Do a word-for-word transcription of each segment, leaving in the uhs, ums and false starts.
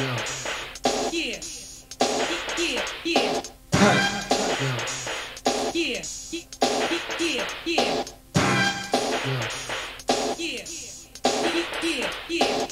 Yeah. Yeah. Yeah. Yeah. Yeah. Yeah. Yeah. Yeah. Yeah. Yeah.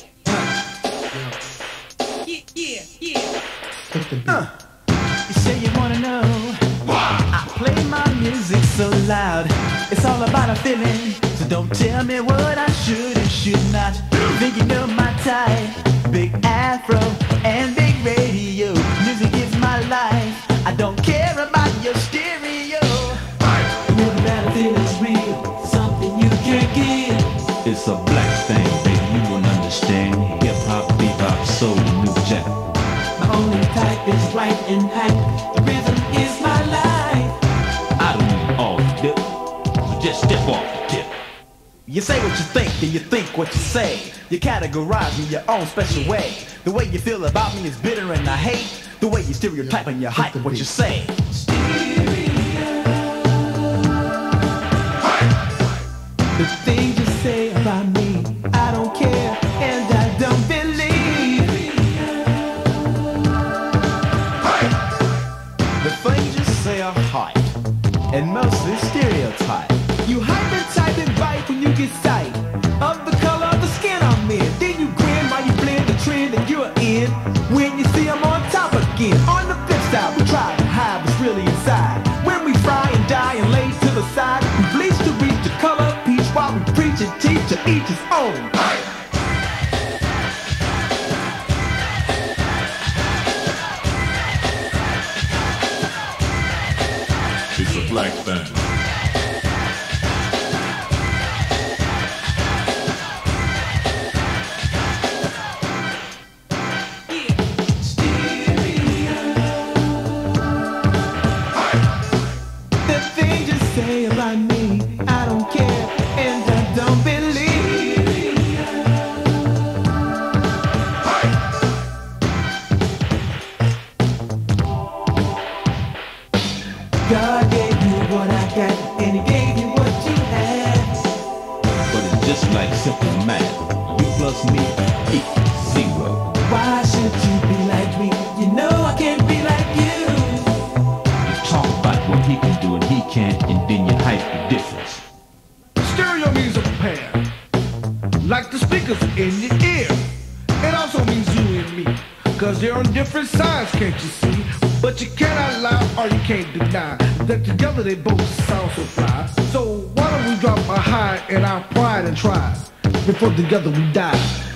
Yeah, yeah, yeah. Uh, you say you wanna know why I play my music so loud. It's all about a feeling, so don't tell me what I should and should not. Think you know my type, big afro and big radio. Music is my life, I don't care about your stereo. Know that a feeling's real, something you can't get. It's a black thing, baby, you won't understand. Hip hop, bebop, soul, new jack. My only type is right and hype. The rhythm is my life. I don't need all the dip, so just step off the tip. You say what you think and you think what you say. You categorize me your own special way. The way you feel about me is bitter and I hate the way you stereotype and you hype what you say. The things you say about me, I don't care and I don't believe. The things you say are hype and mostly stereotype. You hype and type and bite when you get sight of the color of the skin I'm in. Then you grin while you blend the trend that you're in. When you see I'm on top again. On the flip side, we try to hide what's really inside. When we fry and die and lay to the side, we bleach to reach the color of peach while we preach and teach to each his own. It's a black thing. Say about me, I don't care and I don't believe. God gave you what I got and he gave you what you had. But it's just like simple math. You plus me equals zero. Why should you be like me? You know I can't be like you. You talk about what he can do and he can't, and then you hype the difference. Stereo means a pair, like the speakers in your ear. It also means you and me, cause they're on different sides, can't you see? But you cannot lie or you can't deny that together they both sound so fly. So why don't we drop a high in our pride and try before together we die?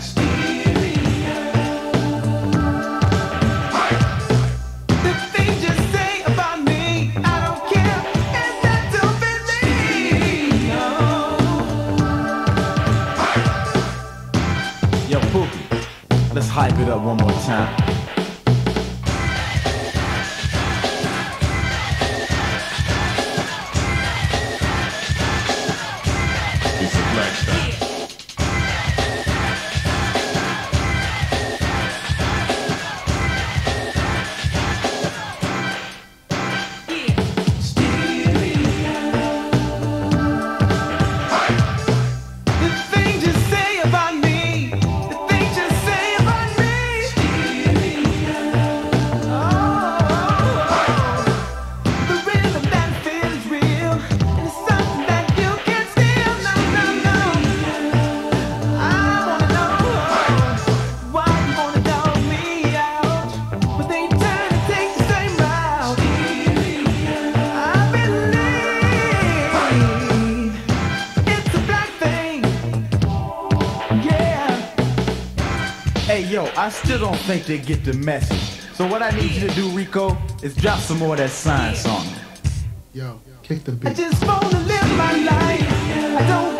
Let's hype it up one more time. It's a black thing. Hey yo, I still don't think they get the message. So what I need you to do, Rico, is drop some more of that science on me. Yo, kick the beat. I just wanna live my life. I don't